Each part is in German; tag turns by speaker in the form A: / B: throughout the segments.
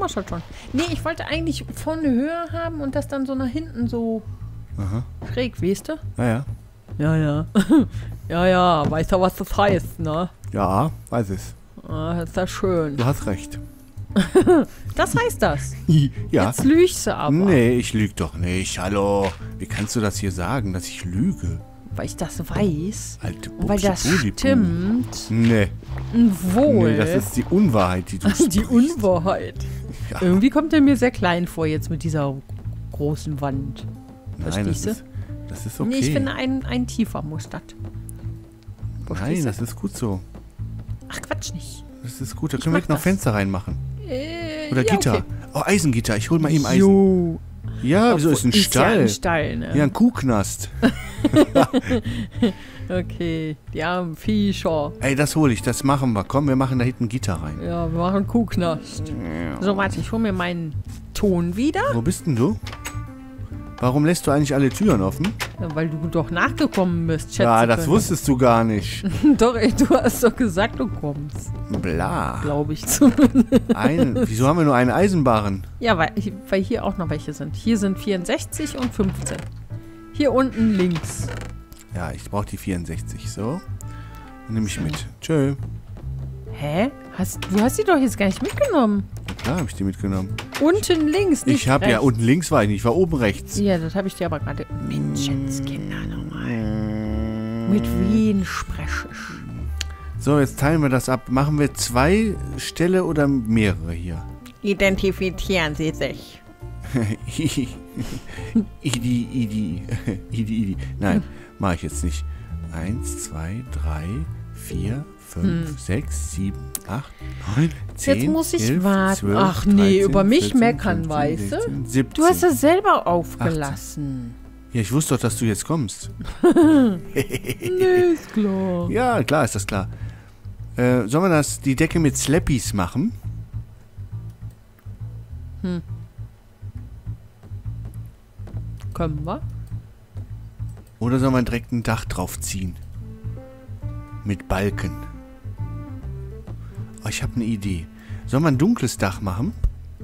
A: machst das schon. Nee, ich wollte eigentlich vorne höher haben und das dann so nach hinten so schräg, weißt du?
B: Ja.
A: Ja. ja, weißt du, was das heißt, ne?
B: Ja, weiß es.
A: Ah, ist das schön.
B: Du hast recht.
A: Das heißt das.
B: Ja.
A: Jetzt lügst du aber.
B: Nee, ich lüge doch nicht. Hallo. Wie kannst du das hier sagen, dass ich lüge?
A: Weil ich das weiß.
B: Alte
A: Weil das stimmt.
B: Nee.
A: Wohl.
B: Nee, das ist die Unwahrheit, die du sprichst.
A: Die Unwahrheit.
B: Ja.
A: Irgendwie kommt er mir sehr klein vor jetzt mit dieser großen Wand.
B: Nein,
A: Verstehst du?
B: das ist okay.
A: Nee, ich finde, ein tiefer muss das.
B: Nein, das ist gut so.
A: Ach, Quatsch nicht.
B: Das ist gut. Da können wir jetzt noch
A: das.
B: Fenster reinmachen. Oder
A: ja,
B: Gitter.
A: okay.
B: Oh, Eisengitter. Ich hol mal eben Eisen.
A: Jo.
B: Ja, wieso ist ein Stall?
A: Ja ein Stall, ne?
B: Ja, ein Kuhknast.
A: Okay, die armen Viecher.
B: Ey, das hole ich. Das machen wir. Komm, wir machen da hinten Gitter rein.
A: Ja, wir machen Kuhknast. So, warte, ich hole mir meinen Ton wieder.
B: Wo bist denn du? Warum lässt du eigentlich alle Türen offen?
A: Ja, weil du doch nachgekommen bist, schätze.
B: Ja, das wusstest du gar nicht.
A: Doch, ey, du hast doch gesagt, du kommst.
B: Bla.
A: Glaube ich zumindest.
B: Wieso haben wir nur einen Eisenbarren?
A: Ja, weil hier auch noch welche sind. Hier sind 64 und 15. Hier unten links.
B: Ja, ich brauche die 64. So. Dann nehme ich mit. Tschö.
A: Hä? Du hast die doch jetzt gar nicht mitgenommen.
B: Klar habe ich die mitgenommen.
A: Unten links, nicht
B: Ich habe ja
A: rechts.
B: unten links war ich nicht. Ich war oben rechts.
A: Ja, das habe ich dir aber gerade... Menschenskinder nochmal. Mit wen spreche ich?
B: So, jetzt teilen wir das ab. Machen wir 2 Ställe oder mehrere hier?
A: Identifizieren Sie sich.
B: Idi. Nein, mache ich jetzt nicht. 1, 2, 3, 4, 5, 6, 7, 8, 9, 10,
A: Jetzt muss ich
B: 11,
A: warten.
B: 12,
A: Ach nee,
B: 13,
A: über mich
B: 14,
A: meckern,
B: 15,
A: weißt du?
B: 16, 17.
A: Du hast das selber aufgelassen.
B: Ja, ich wusste doch, dass du jetzt kommst.
A: Nee, ist klar.
B: Ja, klar ist das klar. Sollen wir die Decke mit Slappies machen?
A: Können wir?
B: Oder soll man direkt ein Dach drauf ziehen? Mit Balken. Oh, ich habe eine Idee. Soll man ein dunkles Dach machen?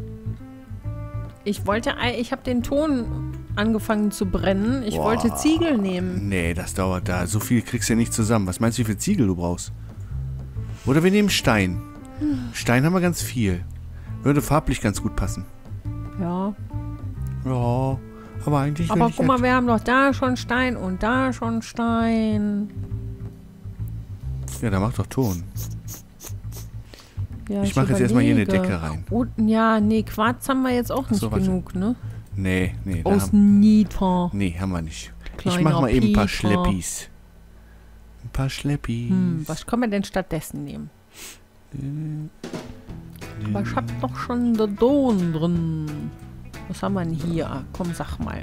A: Ich habe den Ton angefangen zu brennen. Ich wollte Ziegel nehmen.
B: Nee, das dauert da. So viel kriegst du ja nicht zusammen. Was meinst du, wie viel Ziegel du brauchst? Oder wir nehmen Stein. Stein haben wir ganz viel. Würde farblich ganz gut passen.
A: Ja.
B: Ja, aber eigentlich will
A: Aber
B: ich
A: guck mal,
B: nicht.
A: wir haben doch da schon Stein und da schon Stein.
B: Ja, dann mach doch Ton.
A: Ja,
B: Ich mache jetzt erstmal hier eine
A: überlege.
B: Decke rein.
A: Und, ja, nee, Quarz haben wir jetzt auch nicht
B: so, warte.
A: genug, ne?
B: Nee. da
A: Aus
B: haben,
A: Nitra.
B: nee, haben wir nicht. Ich
A: Kleiner
B: mach mal eben ein paar
A: Pieper.
B: Schleppis. Ein paar Schleppis.
A: Was können wir denn stattdessen nehmen? Aber ich hab doch schon den Don drin. Was haben wir denn hier? Komm, sag mal.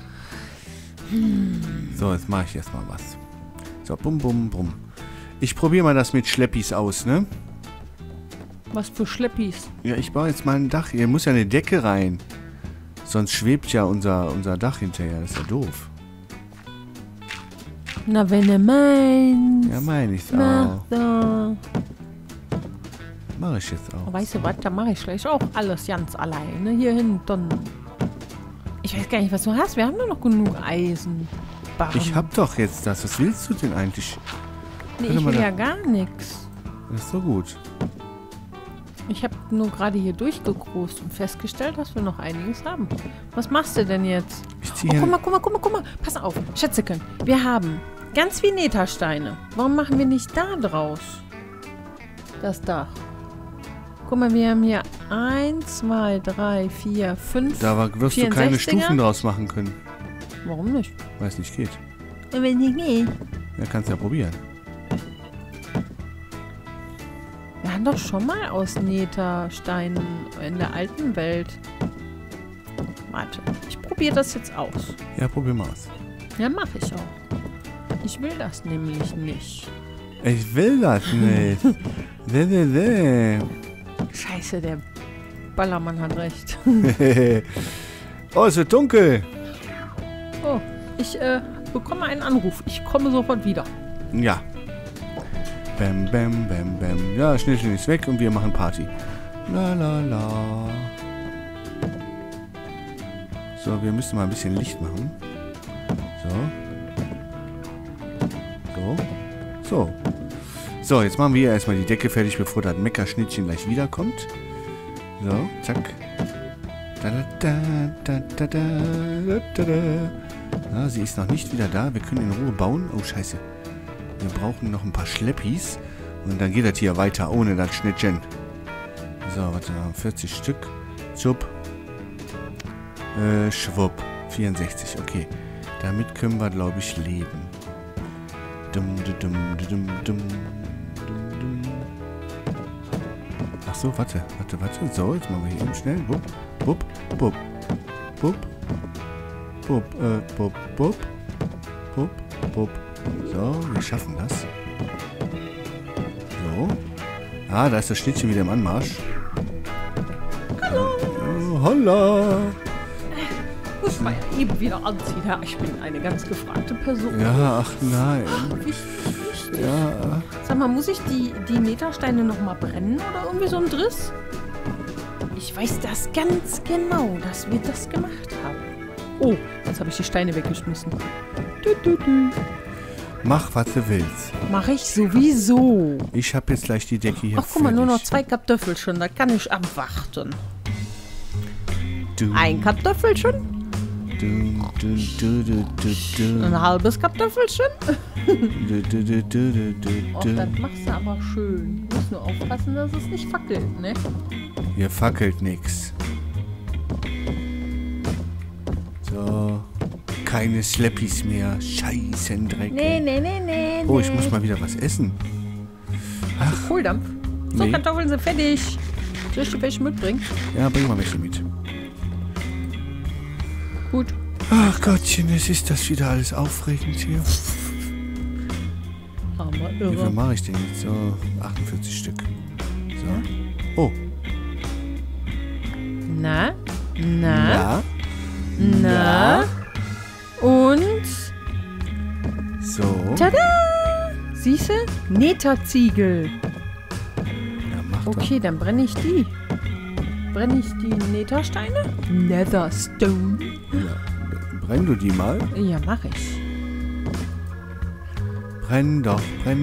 B: So, jetzt mache ich erstmal was. So, bum, bum, bum. Ich probiere mal das mit Schleppis aus, ne?
A: Was für Schleppis?
B: Ja, ich baue jetzt mal ein Dach. Hier muss ja eine Decke rein. Sonst schwebt ja unser Dach hinterher. Das ist ja doof.
A: Na, wenn er meint.
B: Ja, meine ich's
A: Mach
B: auch.
A: doch.
B: Mache ich jetzt auch.
A: Weißt du was, da mache ich gleich auch alles ganz alleine. Hier hinten. Ich weiß gar nicht, was du hast. Wir haben doch noch genug Eisen.
B: Ich hab doch jetzt das. Was willst du denn eigentlich?
A: Nee,
B: Warte
A: ich
B: mal
A: will
B: da.
A: ja gar nichts.
B: Das ist so gut.
A: Ich habe nur gerade hier durchgegroßt und festgestellt, dass wir noch einiges haben. Was machst du denn jetzt?
B: Ich
A: Oh,
B: ziehe
A: guck mal. Pass auf, Schätzeken. Wir haben ganz viele Netasteine. Warum machen wir nicht da draus? Das Dach. Guck mal, wir haben hier 1, 2, 3, 4, 5.
B: Da wirst du keine
A: 64er.
B: Stufen draus machen können.
A: Warum nicht?
B: Weil es nicht geht.
A: Wenn nicht geht.
B: Ja, kannst ja probieren.
A: Wir haben doch schon mal aus Netasteinen in der alten Welt. Warte, ich probiere das jetzt aus.
B: Ja, probier mal aus.
A: Ja, mache ich auch. Ich will das nämlich nicht.
B: Ich will das nicht.
A: Scheiße, der Ballermann hat recht.
B: Oh, es wird dunkel.
A: Oh, ich bekomme einen Anruf. Ich komme sofort wieder.
B: Ja. Bam, bam, bam, bam. Ja, schnell ist weg und wir machen Party. La, la, la. So, wir müssen mal ein bisschen Licht machen. So. So, jetzt machen wir hier erstmal die Decke fertig, bevor das Meckerschnittchen gleich wiederkommt. So, zack. Ah, sie ist noch nicht wieder da. Wir können in Ruhe bauen. Oh, scheiße. Wir brauchen noch ein paar Schleppis. Und dann geht das hier weiter ohne das Schnittchen. So, warte mal. 40 Stück. Schwupp. Schwupp. 64, okay. Damit können wir, glaube ich, leben. Ach so, warte. So, jetzt machen wir hier eben schnell. Wupp, wupp, wupp. Wupp. Wupp, wupp, wupp. Wupp, wupp. So, wir schaffen das. So. Ah, da ist das Schnittchen wieder im Anmarsch.
A: Hallo.
B: Holla.
A: Muss man ja eben wieder anziehen. Ja, ich bin eine ganz gefragte Person.
B: Ja, ach nein.
A: Wichtig.
B: Ja.
A: Sag mal, muss ich die Metersteine nochmal brennen oder irgendwie so ein Driss? Ich weiß das ganz genau, dass wir das gemacht haben. Oh, jetzt habe ich die Steine weggeschmissen.
B: Mach, was du willst.
A: Mach ich sowieso.
B: Ich habe jetzt gleich die Decke hier
A: Ach, guck mal, nur noch
B: fertig.
A: 2 Kartoffelchen. Da kann ich abwarten.
B: Du,
A: Ein Kartoffelchen,
B: du,
A: ein halbes Kartoffelchen. Och,
B: du.
A: das machst du aber schön. Du musst nur aufpassen, dass es nicht fackelt, ne?
B: Hier fackelt nix. So. Keine Schleppis mehr. Scheißendreck.
A: Nee.
B: Oh, ich muss mal wieder was essen.
A: Kohldampf. So,
B: Nee.
A: Kartoffeln sind fertig. Soll ich dir welche mitbringen?
B: Ja, bring mal welche mit.
A: Gut.
B: Ach Gottchen, es ist das wieder alles aufregend hier.
A: Hammer,
B: Wie viel
A: irre.
B: mache ich denn jetzt? So, 48 Stück. So. Oh.
A: Na?
B: Na?
A: Und?
B: So.
A: Tada! Siehste? Netterziegel.
B: Ja, mach doch.
A: Okay, dann brenne ich die. Brenne ich die Nethersteine? Netherstone.
B: Ja. Brenn du die mal?
A: Ja, mach ich.
B: Brenn doch.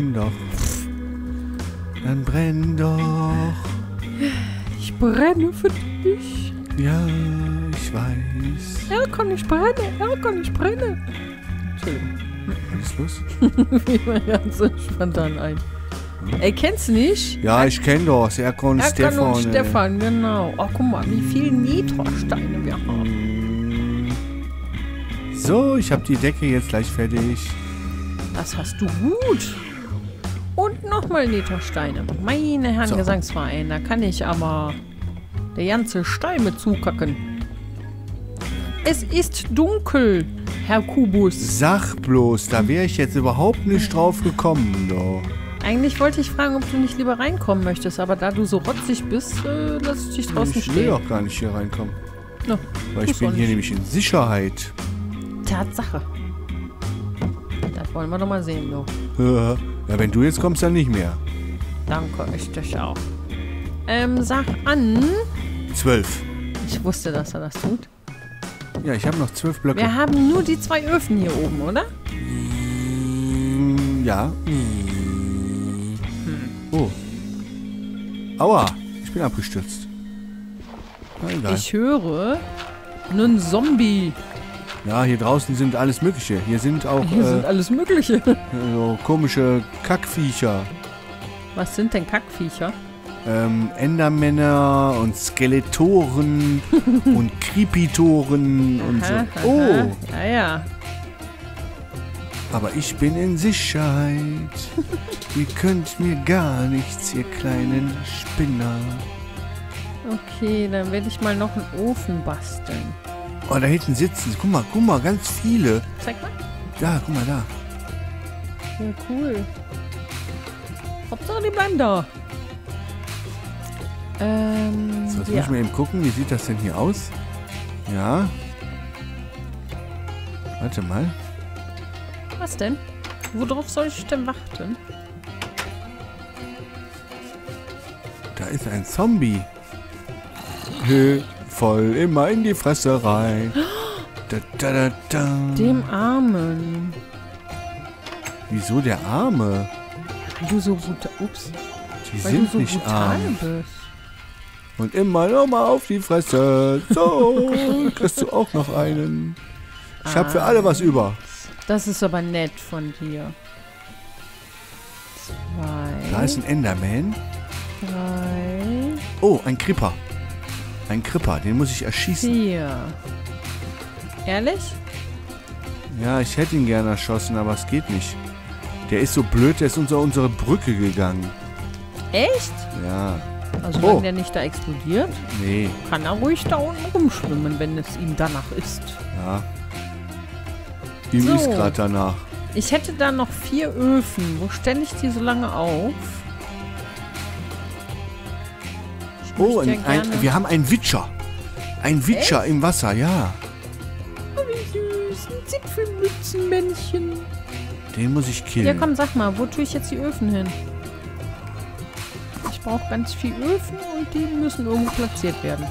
B: Dann brenn doch.
A: Ich brenne für dich.
B: Ja, ich weiß.
A: Ja, komm, ich brenne. Entschuldigung.
B: Was ist los?
A: Wie mir ganz so spontan ein. Ey, kennst du nicht?
B: Ja, ich kenne doch. Erkan und
A: Erkan
B: Stefan.
A: und Stefan, genau. Ach, guck mal, wie viele Nethersteine wir haben.
B: So, ich habe die Decke jetzt gleich fertig.
A: Das hast du gut. Und nochmal Nethersteine. Meine Herren
B: So.
A: Gesangsverein, da kann ich aber der ganze Stall mit zukacken. Es ist dunkel, Herr Kubus.
B: Sag bloß, da wäre ich jetzt überhaupt nicht drauf gekommen, doch.
A: Eigentlich wollte ich fragen, ob du nicht lieber reinkommen möchtest, aber da du so rotzig bist, lass ich dich draußen
B: Ich will
A: stehen.
B: doch gar nicht hier reinkommen.
A: No,
B: Weil ich
A: tust
B: bin
A: auch
B: hier
A: nicht.
B: nämlich in Sicherheit.
A: Tatsache. Das wollen wir doch mal sehen, du.
B: Ja, wenn du jetzt kommst, dann nicht mehr.
A: Danke, ich dich auch. Sag an.
B: 12.
A: Ich wusste, dass er das tut.
B: Ja, ich habe noch 12 Blöcke.
A: Wir haben nur die 2 Öfen hier oben, oder?
B: Ja. Oh. Aua, ich bin abgestürzt. Na, egal.
A: Ich höre einen Zombie.
B: Ja, hier draußen sind alles Mögliche. Hier sind auch
A: Hier sind alles Mögliche.
B: so komische Kackviecher.
A: Was sind denn Kackviecher?
B: Endermänner und Skeletoren und Creepitoren und so.
A: Aha,
B: Oh,
A: aha. Ja.
B: aber ich bin in Sicherheit. Ihr könnt mir gar nichts, ihr kleinen Spinner.
A: Okay, dann werde ich mal noch einen Ofen basteln.
B: Oh, da hinten sitzen sie. Guck mal, ganz viele.
A: Zeig mal.
B: Da, guck mal da.
A: Ja, cool. Hauptsache, die bleiben da.
B: So, jetzt muss ich mal eben gucken, wie sieht das denn hier aus? Ja. Warte mal.
A: Was denn? Worauf soll ich denn warten?
B: Da ist ein Zombie. Voll immer in die Fresse rein. Da, da, da, da.
A: Dem Armen.
B: Wieso der Arme?
A: Weil du so brutal... Ups.
B: Die
A: Weil
B: sind
A: du so
B: nicht
A: brutal
B: arm.
A: bist.
B: Und immer nochmal auf die Fresse. So, kriegst du auch noch einen. Ich hab für alle was über.
A: Das ist aber nett von dir. 2.
B: Da ist ein Enderman.
A: 3.
B: Oh, ein Creeper. Ein Creeper, den muss ich erschießen.
A: 4. Ehrlich?
B: Ja, ich hätte ihn gerne erschossen, aber es geht nicht. Der ist so blöd, der ist unter unsere Brücke gegangen.
A: Echt?
B: Ja.
A: Also
B: Oh.
A: wenn der nicht da explodiert,
B: Nee.
A: kann er ruhig da unten rumschwimmen, wenn es ihm danach ist.
B: Ja. Ihm
A: So.
B: ist gerade danach.
A: Ich hätte da noch 4 Öfen. Wo stelle ich die so lange auf? Ich
B: Oh,
A: möchte ja gerne-
B: wir haben einen Witcher. Ein Witcher im Wasser, ja.
A: Oh, wie süß. Ein Zipfelmützenmännchen.
B: Den muss ich killen.
A: Ja, komm, sag mal, wo tue ich jetzt die Öfen hin? Ich brauche ganz viel Öfen und die müssen irgendwo platziert werden.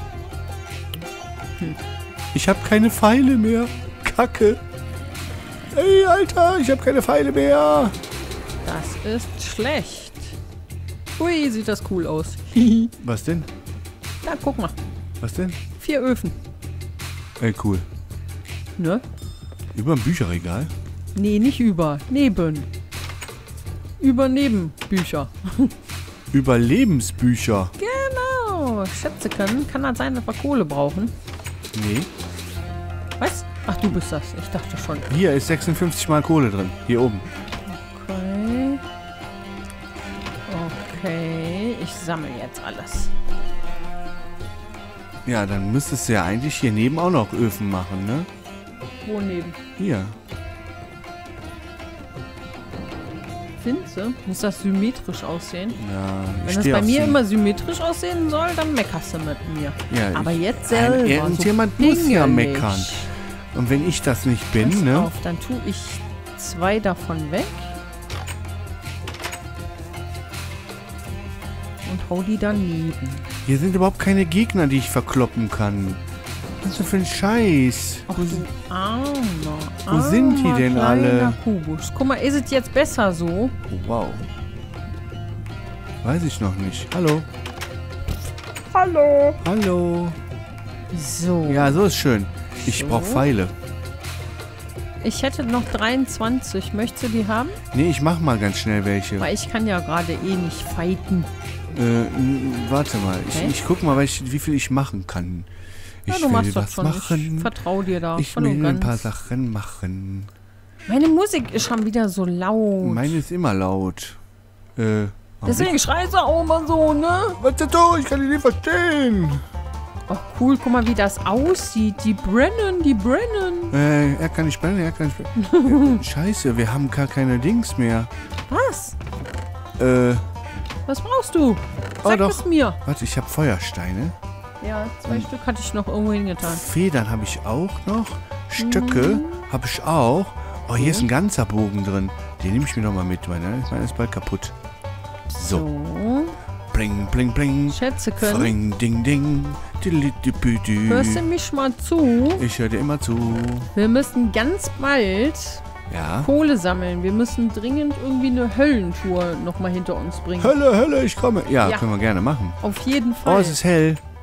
B: Ich habe keine Pfeile mehr. Kacke. Ey, Alter, ich habe keine Pfeile mehr.
A: Das ist schlecht. Ui, sieht das cool aus.
B: Was denn?
A: Na, guck mal.
B: Was denn?
A: 4 Öfen.
B: Ey, cool.
A: Ne?
B: Über ein Bücherregal?
A: Nee, nicht über. Neben. Über Nebenbücher.
B: Überlebensbücher.
A: Genau. Schätze können. Kann das sein, dass wir Kohle brauchen?
B: Nee.
A: Was? Ach, du bist das. Ich dachte schon.
B: Hier ist 56 mal Kohle drin. Hier oben.
A: Okay. Okay. Ich sammle jetzt alles.
B: Ja, dann müsstest du ja eigentlich hier neben auch noch Öfen machen, ne?
A: Wo neben?
B: Hier.
A: Findest du? Muss das symmetrisch aussehen?
B: Ja, ich
A: Wenn das
B: steh
A: bei
B: auf
A: mir
B: Sym-
A: immer symmetrisch aussehen soll, dann meckerst du mit mir.
B: Ja,
A: Aber
B: ich-
A: jetzt selber.
B: Irgendjemand
A: so
B: muss ja
A: pingelig.
B: meckern. Und wenn ich das nicht bin,
A: Pass
B: ne?
A: auf, dann tue ich 2 davon weg. Und hau die daneben.
B: Hier sind überhaupt keine Gegner, die ich verkloppen kann. Was ist das für ein Scheiß?
A: Ach du armer,
B: wo sind die denn
A: kleiner
B: alle?
A: Kubus. Guck mal, ist es jetzt besser so?
B: Oh, wow. Weiß ich noch nicht. Hallo.
A: Hallo.
B: Hallo.
A: So.
B: Ja, so ist schön. Ich
A: So.
B: brauche Pfeile.
A: Ich hätte noch 23. Möchtest du die haben?
B: Nee, ich mach mal ganz schnell welche.
A: Weil ich kann ja gerade eh nicht fighten.
B: Warte mal.
A: Hä?
B: Ich guck mal, wie viel ich machen kann.
A: Ja,
B: Ich
A: du machst
B: will
A: das
B: was
A: schon.
B: machen.
A: Ich vertraue dir da.
B: Ich
A: voll und
B: will ein
A: ganz.
B: paar Sachen machen.
A: Meine Musik ist schon wieder so laut.
B: Meine ist immer laut.
A: Deswegen schreist du auch immer so, ne?
B: Was ist das so? Ich kann die nicht verstehen.
A: Oh, cool. Guck mal, wie das aussieht. Die brennen, die brennen.
B: Er kann nicht brennen, er kann nicht brennen. Scheiße, wir haben gar keine Dings mehr.
A: Was? Was brauchst du?
B: Oh,
A: Sag
B: doch.
A: es mir.
B: Warte, ich habe Feuersteine.
A: Ja, 2 Stück hatte ich noch irgendwo hingetan.
B: Federn habe ich auch noch. Stöcke habe ich auch. Oh, hier ist ein ganzer Bogen drin. Den nehme ich mir noch mal mit, weil ne? Ich meine, ist bald kaputt. So.
A: So.
B: Bling, bling, bling.
A: Schätze können.
B: Bring, ding, ding. Dilidibüdü.
A: Hörst du mich mal zu?
B: Ich höre dir immer zu.
A: Wir müssen ganz bald
B: Ja.
A: Kohle sammeln. Wir müssen dringend irgendwie eine Höllentour nochmal hinter uns bringen.
B: Hölle, Hölle, ich komme. Ja,
A: Ja.
B: können wir gerne machen.
A: Auf jeden
B: Oh,
A: Fall.
B: es ist hell.